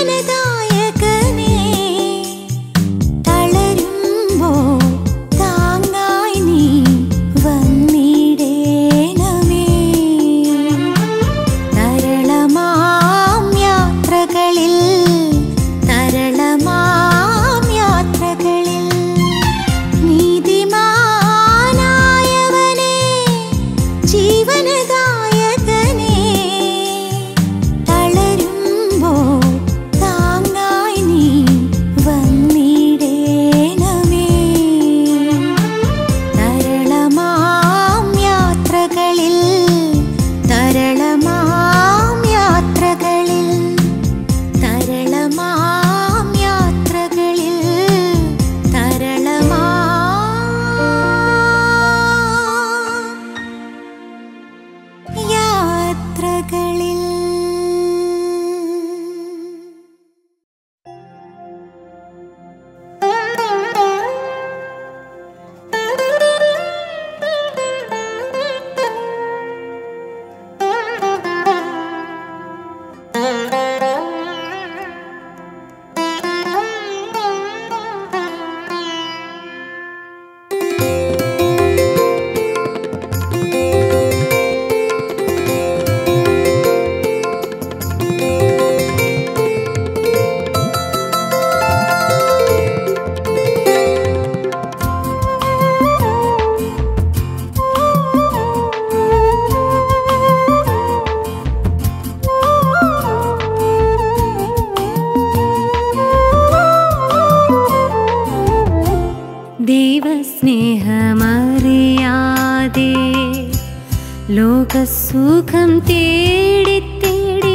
ലോകസുഖം തേടി തേടി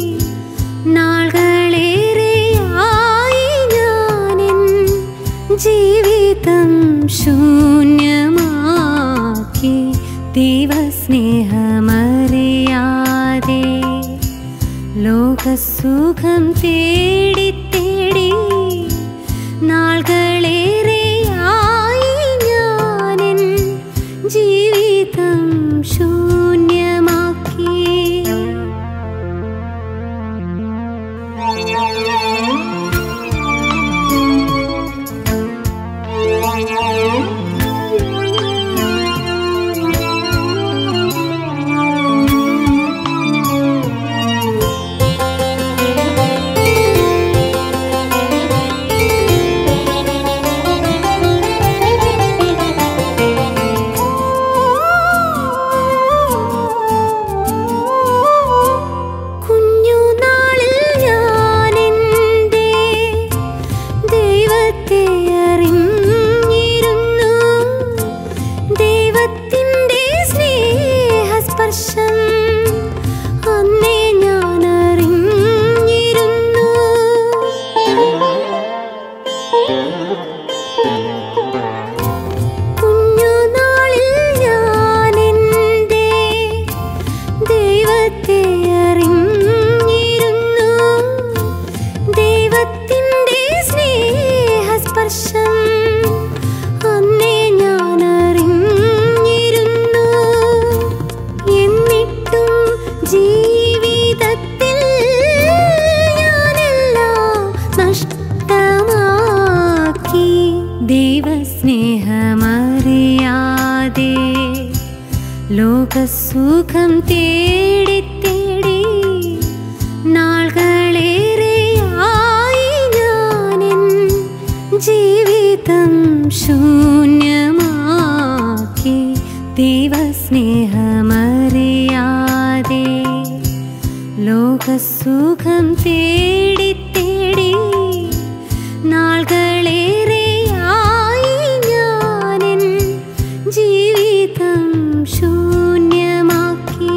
നാളുകളേറെയായി ഞാനെൻ ജീവിതം ശൂന്യമാക്കി. ദൈവസ്നേഹമറിയാതെ ലോകസുഖം തേടി തേടി നാളുകളേറെയായി ഞാനെൻ ജീവിതം ശൂന്യമാക്കി. ദൈവസ്നേഹമറിയാതെ ലോകസുഖം തേടി തേടി നാളുകളേറെയായി ഞാനെൻ ജീവിതം ശൂന്യമാക്കി. ദൈവസ്നേഹമറിയാതെ ലോകസുഖം തേടി തേടി നാളുകളേറെയായി ഞാനെൻ ജീവിതം ശൂന്യമാക്കി.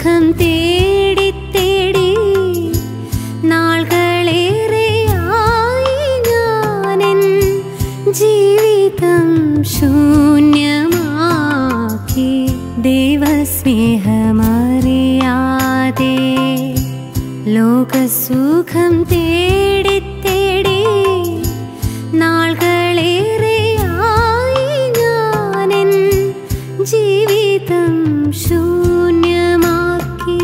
ലോകസുഖം തേടി തേടി നാളുകളേറെയായി ഞാനെൻ ജീവിതം ശൂന്യമാക്കി. ദൈവസ്നേഹമറിയാതെ ലോകസുഖം തേടി തേടി നാളുകളേറെയായി ഞാനെൻ ജീവിതം ശൂന്യമാക്കി.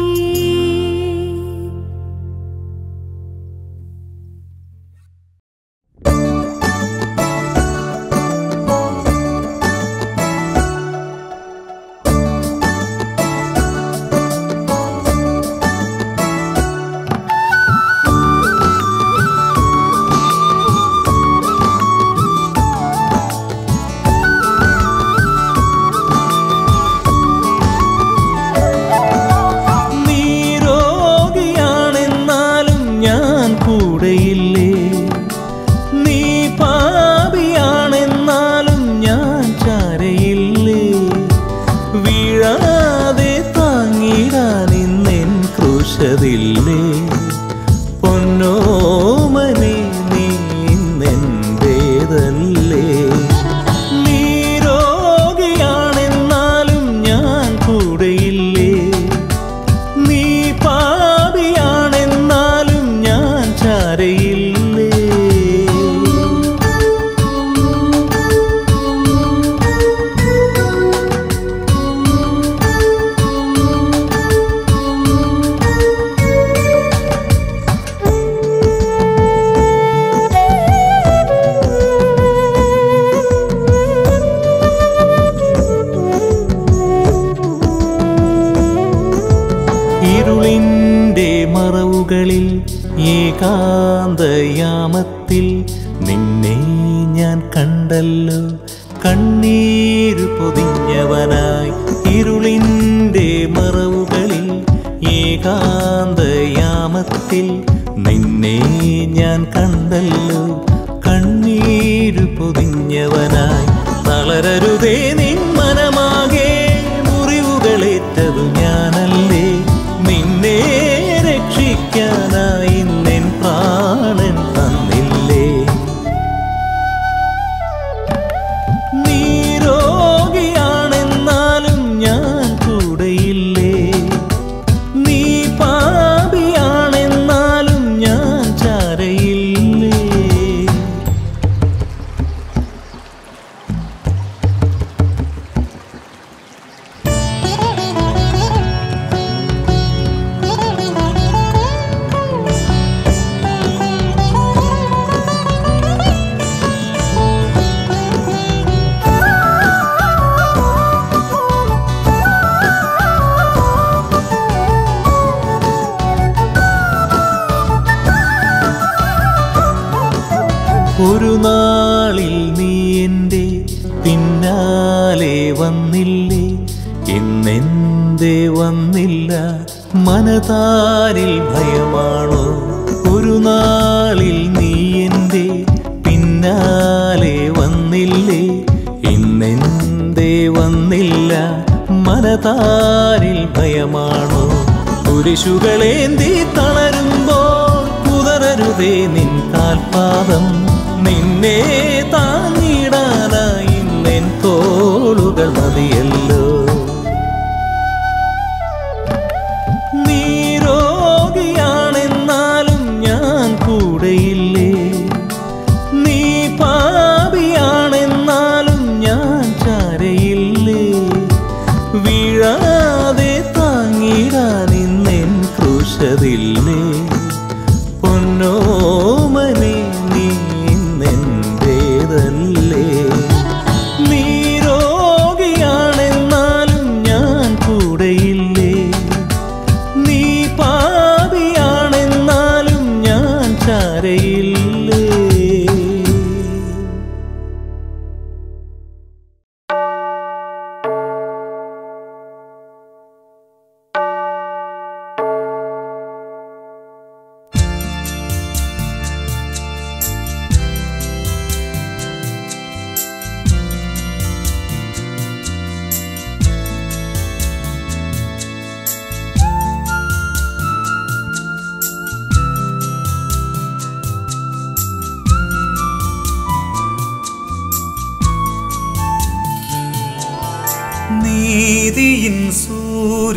പൊന്നോമനെ നീ നിന്റേതല്ലേ. നീ രോഗിയാണെന്നാലും ഞാൻ കൂടെയില്ലേ. നീ പാപിയാണെന്നാലും ഞാൻ ചാരയില്ലേ. ഇരുളിൻ്റെ മറവുകളിൽ ഏകാന്തയാമത്തിൽ നിന്നെ ഞാൻ കണ്ടല്ലോ കണ്ണീരു പൊതിഞ്ഞവനായി. ഇരുളിൻ്റെ മറവുകളിൽ ഏകാന്തയാമത്തിൽ നിന്നെ ഞാൻ കണ്ടല്ലോ കണ്ണീരു പൊതിഞ്ഞവനായി. തളരരുതേ നിൻ മനമാകെ മുറിവുകളേറ്റതു ഞാനല്ലേ. നിന്നെ രക്ഷിക്കാനായി നിൻ പ്രാണൻ തന്നില്ലേ. നീ രോഗിയാണെന്നാലും ഞാൻ കൂടെയില്ലേ. നീ പാപിയാണെന്നാലും ഞാൻ ചാരയില്ലേ. ഒരു നാളിൽ നീ എൻ്റെ പിന്നാലെ വന്നില്ലേ. ഇന്നെന്തേ വന്നില്ല മനതാരിൽ ഭയമാണോ. ഒരു നാളിൽ നീ എൻ്റെ പിന്നാലെ വന്നില്ലേ. ഇന്നെന്തേ വന്നില്ല മനതാരിൽ ഭയമാണോ. കുരിശുകളേന്തി തളരുമ്പോൾ കുതറരുതേ നിൻ കാൽപാദം. നിന്നെ താങ്ങിടാനായി നിൻ തോളുകൾ മതിയല്ലോ. നീ രോഗിയാണെന്നാലും ഞാൻ കൂടെയില്ലേ. നീ പാപിയാണെന്നാലും ഞാൻ ചാരയില്ലേ. വീഴാതെ താങ്ങിടാൻ നിൻ ക്രൂശതില്ലേ. പൊന്നോമനെ നീ നിന്റേതല്ലേ. നീ രോഗിയാണെന്നാലും ഞാൻ കൂടെയില്ലേ. നീ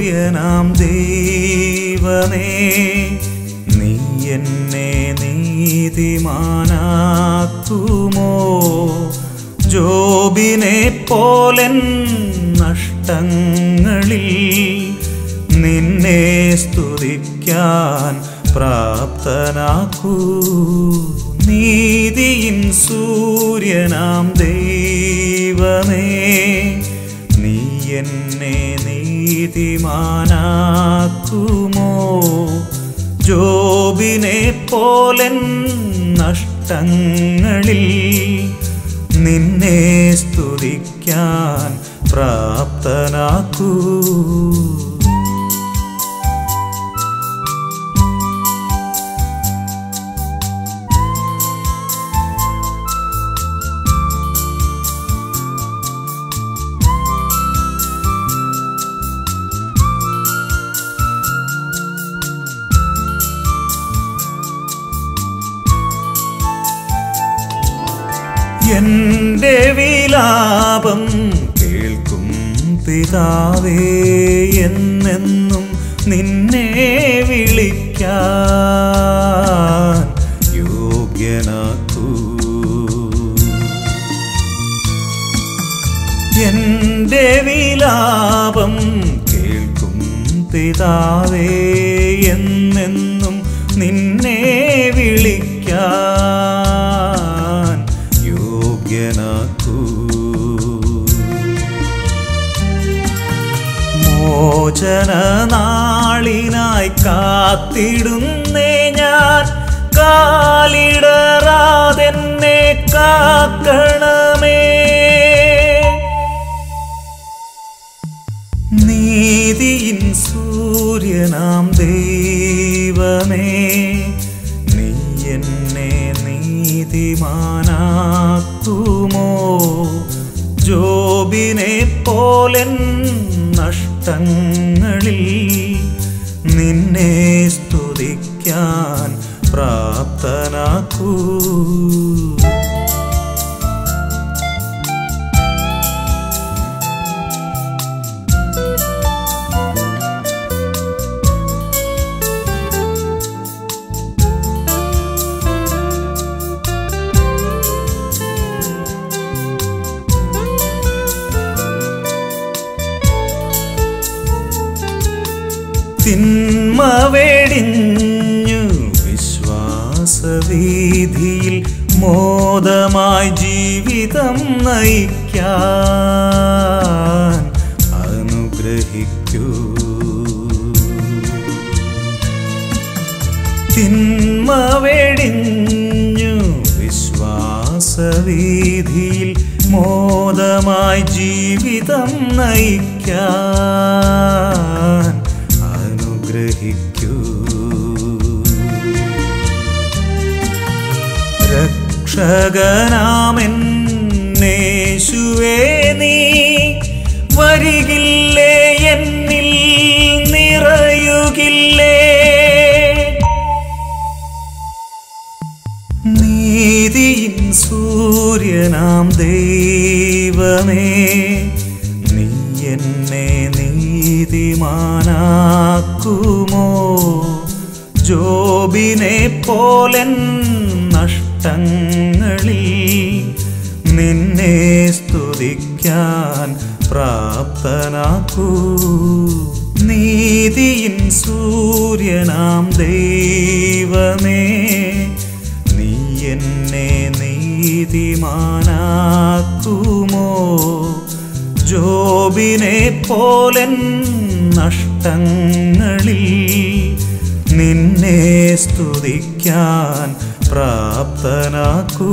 സൂര്യനാം ദൈവമേ, നീ എന്നെ നീതിമാനാക്കുമോ? ജോബിനെ പോലൻ നഷ്ടങ്ങളിൽ നിന്നെ സ്തുതിക്കാൻ പ്രാപ്തനാക്കൂ. നീതിയിൻ സൂര്യനാം ദൈവമേ, നീ എന്നെ നീതിമാനാക്കുമോ? ജോബിനെ പോലൻ നഷ്ടങ്ങളിൽ നിന്നെ സ്തുതിക്കാൻ പ്രാപ്തനാക്കൂ. എന്റെ വിലാപം കേൾക്കും പിതാവേ, എന്നെന്നും നിന്നെ വിളിക്കാൻ യോഗ്യനാക്കൂ. എന്റെ വിലാപം കേൾക്കും പിതാവേ, എന്നെന്നും നിന്നെ വിളിക്കാൻ യോഗ്യനാക്കൂ. മോചന നാളിനായി കാത്തിടുന്നേ ഞാൻ, കാലിടറാതെന്നെ കാക്കണമേ. നീതിയിൻ സൂര്യനാം ദൈവമേ, നീ എന്നെ നീതിമാനാക്കുമോ? ജോബിനെ പോലൻ നഷ്ടങ്ങളിൽ നിന്നെ സ്തുതിക്കാൻ പ്രാപ്തനാക്കൂ. തിന്മ വെടിഞ്ഞു വിശ്വാസവീഥിയിൽ മോദമായി ജീവിതം നയിക്കാൻ അനുഗ്രഹിക്കൂ. തിന്മ വെടിഞ്ഞു വിശ്വാസവീഥിയിൽ മോദമായി ജീവിതം നയിക്കാൻ അനുഗ്രഹിക്കൂ. രക്ഷകനാമെന്നേശുവേ, നീ വരികില്ലേ? എന്നിൽ നിറയുകില്ലേ? നീതിയിൻ സൂര്യനാം ദൈവമേ, നീ എന്നെ നീതിമാനാക്കുമോ? ജോബിനെ പോലൻ നഷ്ടങ്ങളിൽ നിന്നെ സ്തുതിക്കാൻ പ്രാപ്തനാക്കൂ. നീതിയിൻ സൂര്യനാം ദൈവമേ, നീ എന്നെ നീതിമാനാക്കുമോ? ജോബിനെ പോലൻ നഷ്ടങ്ങളിൽ നിന്നെ സ്തുതിക്കാൻ പ്രാപ്തനാക്കൂ.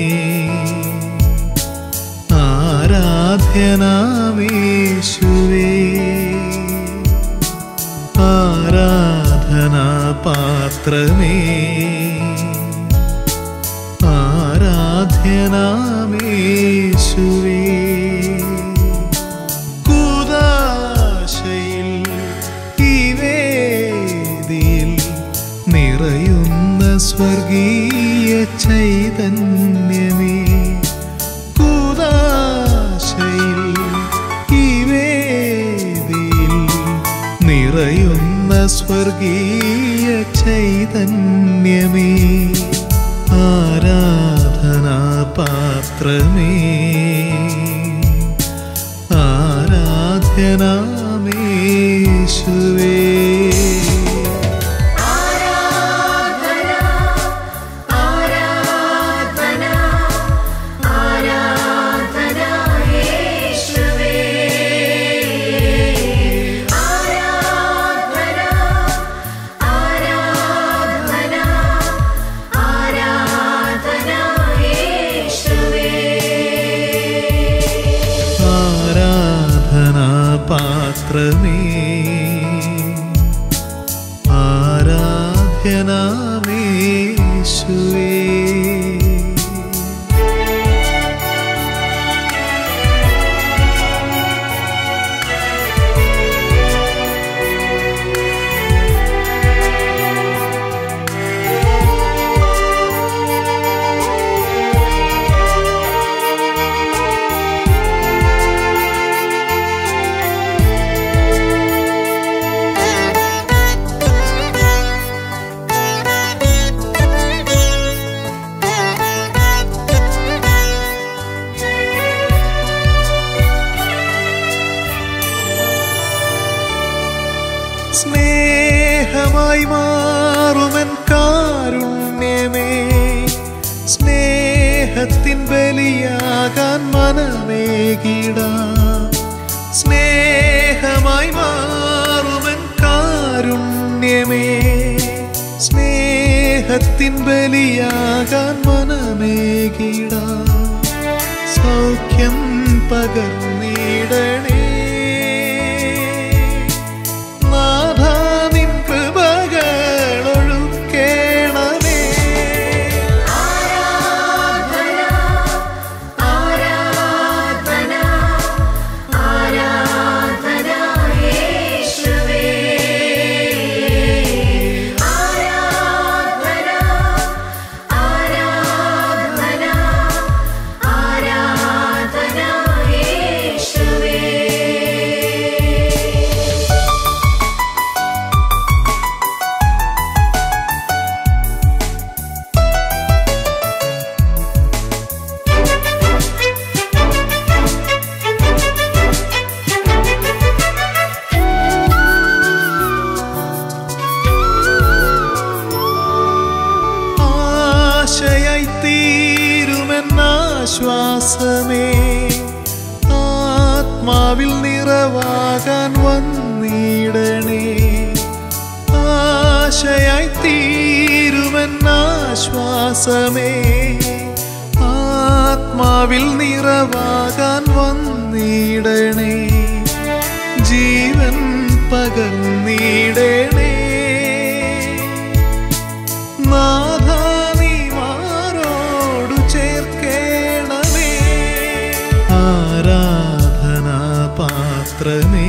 ആരാധ്യനാമേശുവേ ആരാധനാപാത്രമേ ആരാധ്യനാമേശുവേ കൂദാശയിൽ ഈ വേദിയിൽ നിറയുന്ന സ്വർഗീയ ചൈതന്യമേ കൂദാശയിൽ ഈ വേദിയിൽ നിറയുന്ന സ്വർഗീയ ചൈതന്യമേ ആരാധനാപാത്രമേ ആരാധ്യനാമേശുവേ പാത്രമേ ആരാധ്യനാമേശുവേ സ്നേഹമായി മാറുമെൻ കാരുണ്യമേ സ്നേഹത്തിൻ ബലിയാകാൻ മനമേകിടാം സ്നേഹമായി മാറുമെൻ കാരുണ്യമേ സ്നേഹത്തിൻ ബലിയാകാൻ മനമേകിടാം സൗഖ്യം പകർന്നിടണേ നാഥാനിൻ കൃപകളൊഴുക്കേണമേ ആശയായി തീരുമെന്നാശ്വാസമേ ആത്മാവിൽ നിറവാകാൻ വന്നിടണേ ആശയായി തീരുമെന്നാശ്വാസമേ ആത്മാവിൽ നിറവാകാൻ വന്നിടണേ ജീവൻ പകർന്നിടണേ നാഥാനി മാറോടു ചേർക്കേണമേ ആരാധനാപാത്രമേ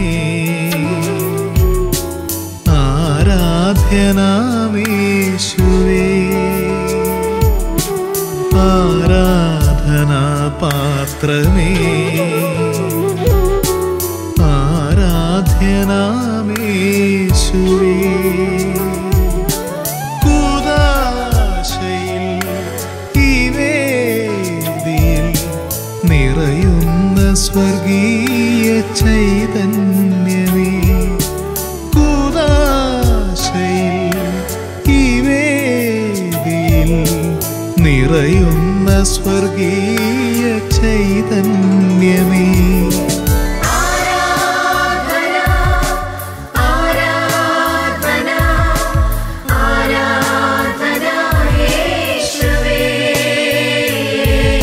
ആരാധ്യനാമേശുവേ ആരാധനാപാത്രമേ ആരാധ്യനാമേശുവേ നിറയുന്ന സ്വർഗീയ ചൈതന്യമേ കൂദാശയിൽ ഈ വേദിയിൽ നിറയുന്ന സ്വർഗീയ ചൈതന്യമേ ആരാധന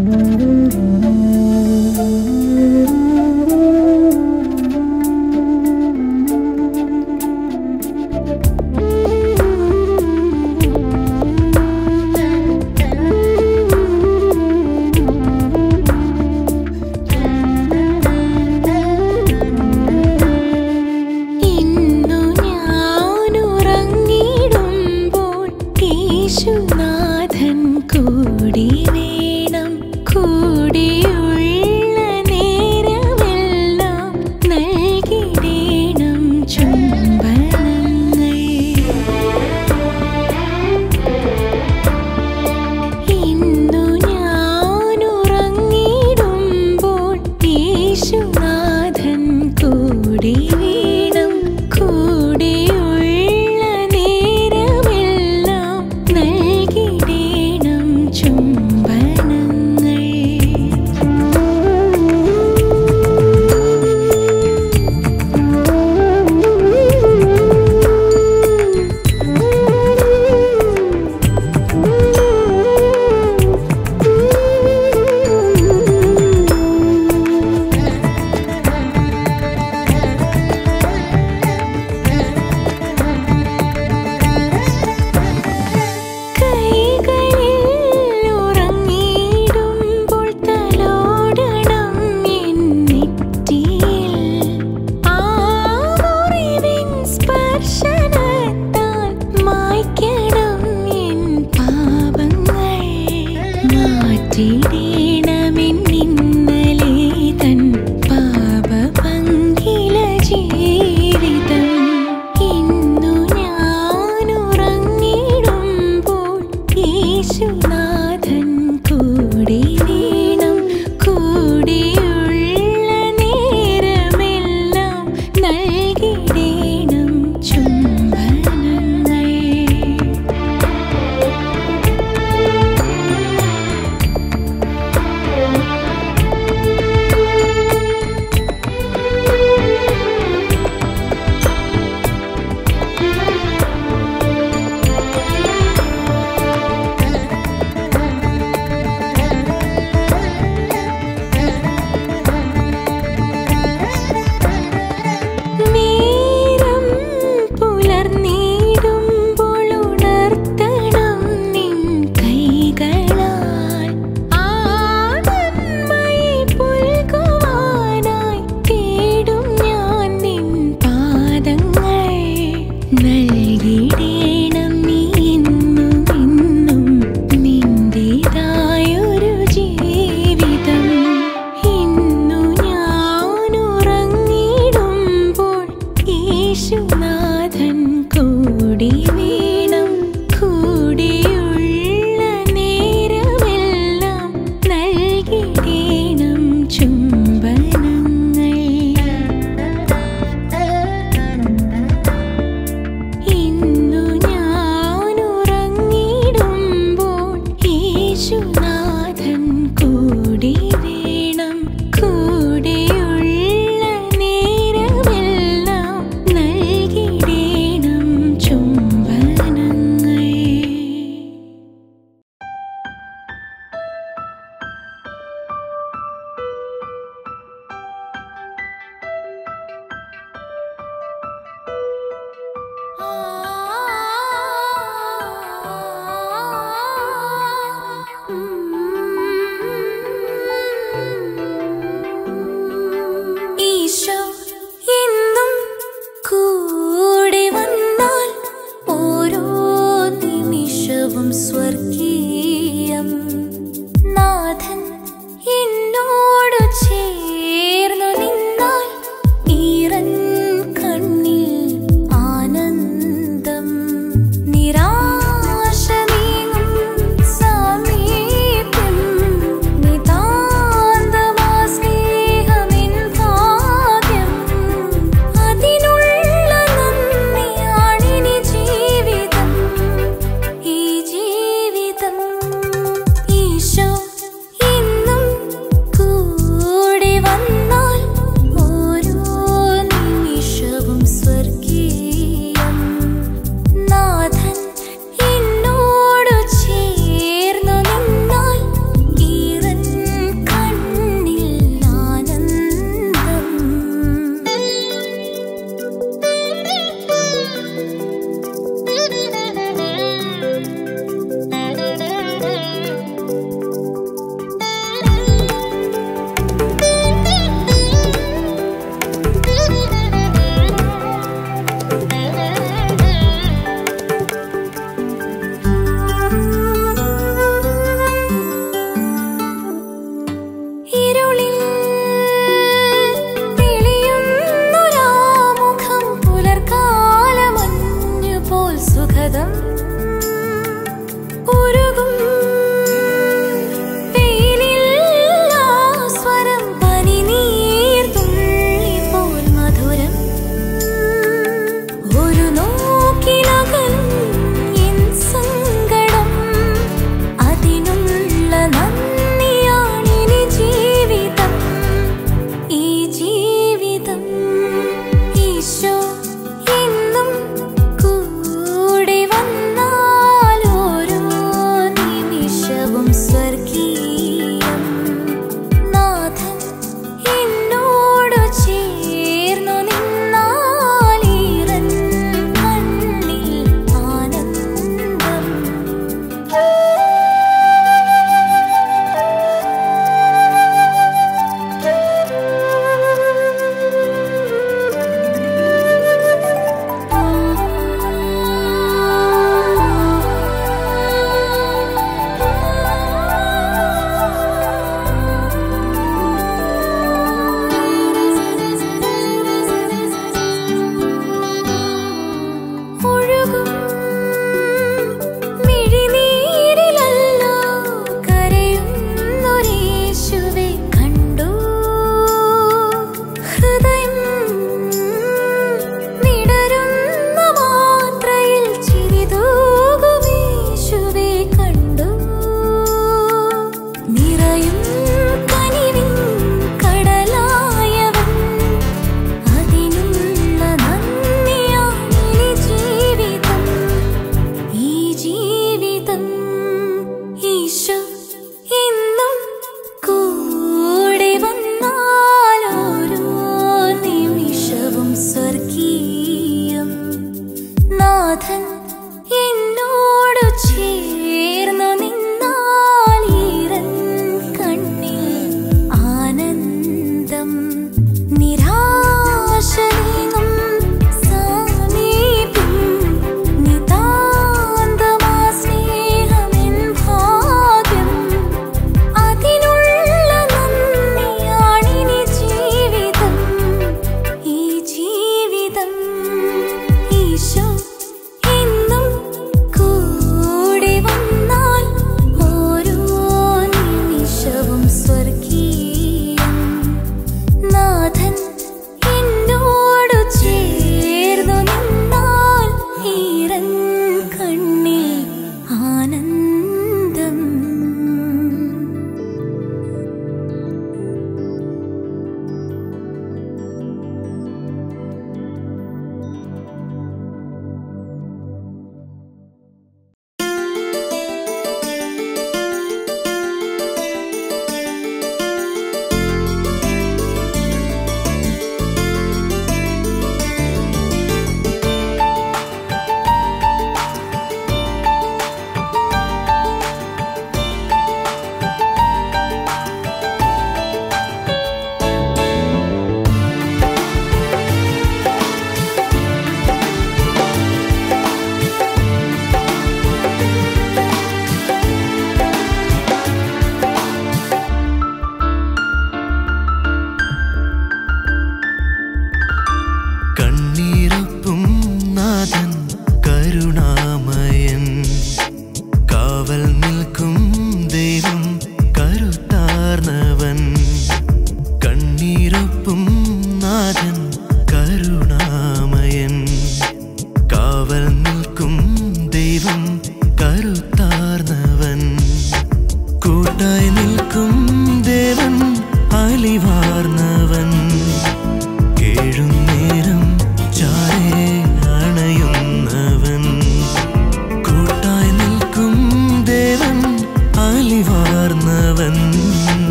യേശുനാഥൻ കൂടി വേണം കൂടി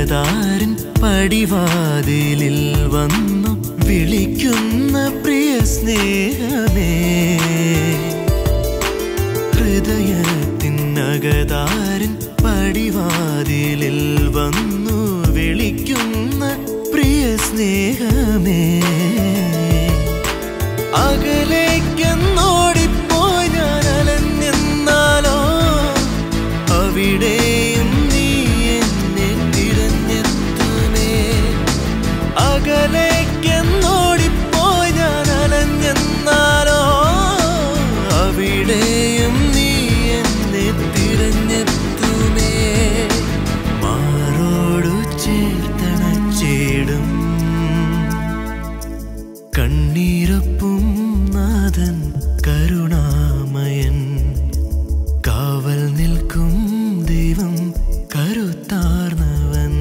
നഗതാരൻ പടിവാതിലിൽ വന്നു വിളിക്കുന്ന പ്രിയ സ്നേഹമേ. ഹൃദയത്തിൻ നഗതാരൻ പടിവാതിലിൽ വന്നു വിളിക്കുന്ന പ്രിയ സ്നേഹമേ. അകലേക്കെന്നോടിപ്പോയി ഞാൻ അലഞ്ഞെന്നാലോ അവിടെയും നീ എന്നെ തിരഞ്ഞെത്തുമേ. അകലേക്കെന്നോടിപ്പോയി ഞാൻ അലഞ്ഞെന്നാലോ അവിടെയും നീ എന്നെ തിരഞ്ഞെത്തുമേ. മാറോടു ചേർത്തണച്ചേടും കണ്ണീരൊപ്പും നാഥൻ കരുണാമയൻ. കാവൽ നിൽക്കും ദൈവം കരുത്താർന്നവൻ.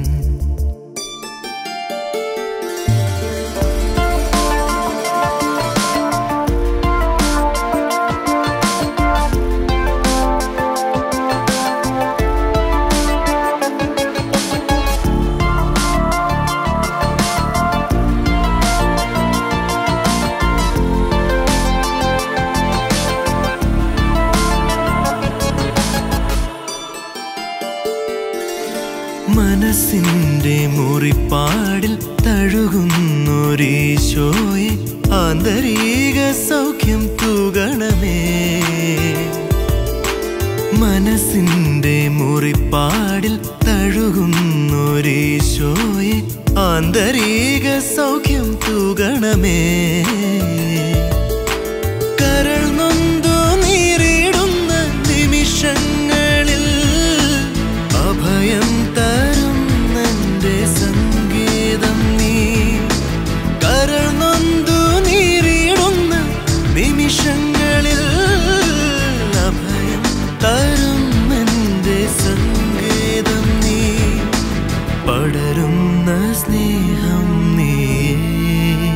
മനസ്സിന്റെ മുറിപ്പാടിൽ തഴുകുന്നൊരീശോയെ ആന്തരിക സൗഖ്യം തൂകണമേ. മനസ്സിന്റെ മുറിപ്പാടിൽ തഴുകുന്നൊരീശോയെ ആന്തരിക സൗഖ്യം തൂകണമേ. കരൾ നൊന്തു നീറിടുന്ന നിമിഷങ്ങളിൽ അഭയം തരും നിന്റെ സംഗീതം നീ. കരൾ നൊന്തു നീറിടുന്ന നിമിഷങ്ങളിൽ അഭയം തരും നിന്റെ സംഗീതം നീ. പടരുന്ന സ്നേഹം നീയേ.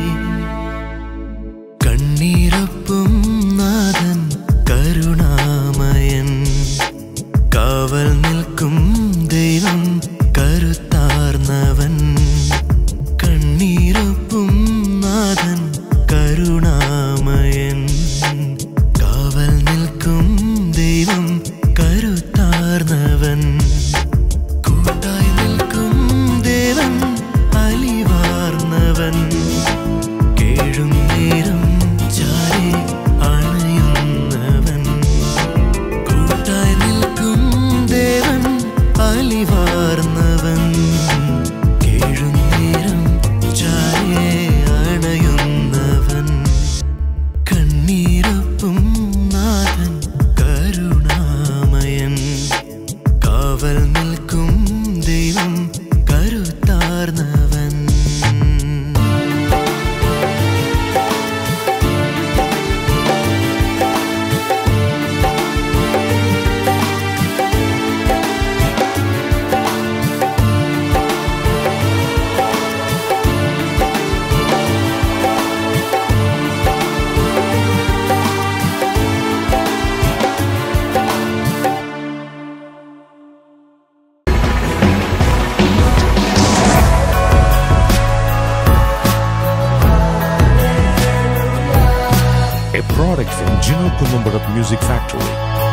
കണ്ണീരൊപ്പും നാഥൻ കരുണാമയൻ. കാവൽ നിൽക്കും ദൈവം കരുത്താർന്നവൻ. കണ്ണീരൊപ്പും നാഥൻ കരുണാമയൻ. കാവൽ നിൽക്കും ദൈവം കരുത്താർന്നവൻ. കൂട്ടായി നിൽക്കും ദേവൻ അലിവാർന്നവൻ. കേഴും നേരം ചാരി അണയുന്നവൻ. കൂട്ടായി നിൽക്കും ദേവൻ അലിവാർന്നവൻ. കേഴും നേരം ചാരി അണയുന്നവൻ. കണ്ണീരൊപ്പും നാഥൻ കരുണാമയൻ. കാവൽ നിൽക്കും ദൈവം കരുത്താർന്നവൻ. A product from Gino Columbarat Music Factory.